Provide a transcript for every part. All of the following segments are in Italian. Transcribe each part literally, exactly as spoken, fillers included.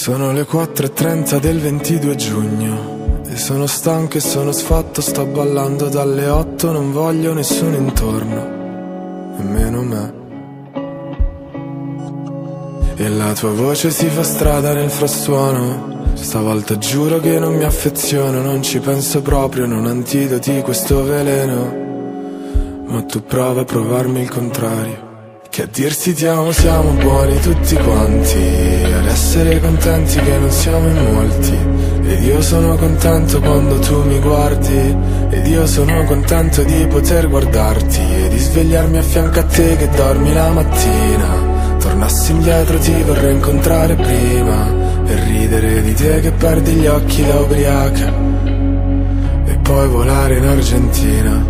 Sono le quattro e trenta del ventidue giugno e sono stanco e sono sfatto, sto ballando dalle otto, non voglio nessuno intorno, nemmeno me. E la tua voce si fa strada nel frastuono, stavolta giuro che non mi affeziono, non ci penso proprio, non antidoti questo veleno, ma tu prova a provarmi il contrario. Che a dirsi ti amo siamo buoni tutti quanti, ad essere contenti che non siamo in molti. Ed io sono contento quando tu mi guardi, ed io sono contento di poter guardarti e di svegliarmi a fianco a te che dormi la mattina. Tornassi indietro ti vorrei incontrare prima e ridere di te che perdi gli occhi da ubriaca e poi volare in Argentina.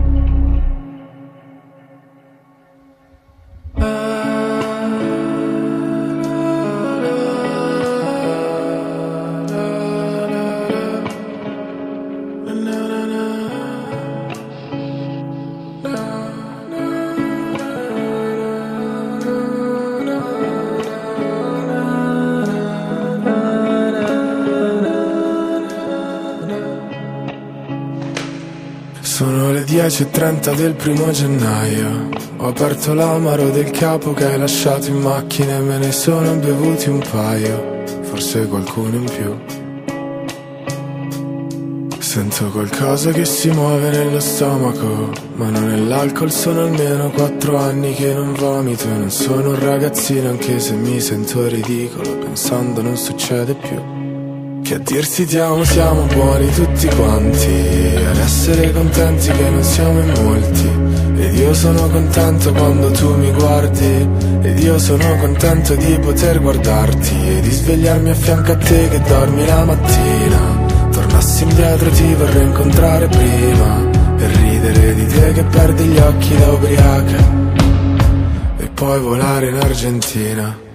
Sono le dieci e trenta del primo gennaio, ho aperto l'amaro del capo che hai lasciato in macchina e me ne sono bevuti un paio, forse qualcuno in più. Sento qualcosa che si muove nello stomaco, ma non è l'alcol, sono almeno quattro anni che non vomito e non sono un ragazzino anche se mi sento ridicolo, pensando non succede più. Che a dirsi ti amo siamo buoni tutti quanti, ad essere contenti che non siamo in molti. Ed io sono contento quando tu mi guardi, ed io sono contento di poter guardarti e di svegliarmi a fianco a te che dormi la mattina. Tornassi indietro ti vorrei incontrare prima e ridere di te che perdi gli occhi da ubriaca e poi volare in Argentina.